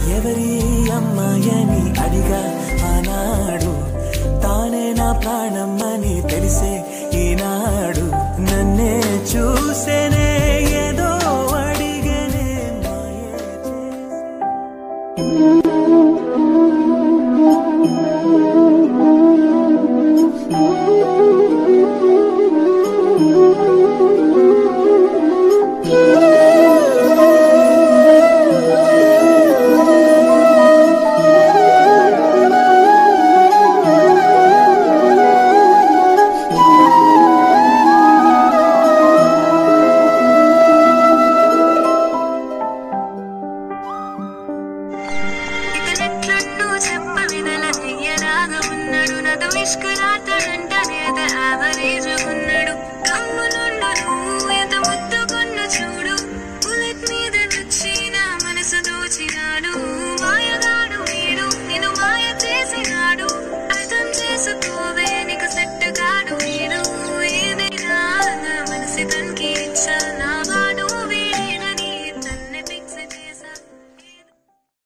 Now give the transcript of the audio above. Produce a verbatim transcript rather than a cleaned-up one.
ఎవరి అమ్మాయని అడిగా ఆనాడు, తానే నా ప్రాణమ్మని తెలిసే ఈనాడు. నన్నే చూసేనే ఏదో అడిగనే మాయే ఇష్కరాతడంటనేద యావరేజ్ ఉన్నాడు. కమ్ములుండు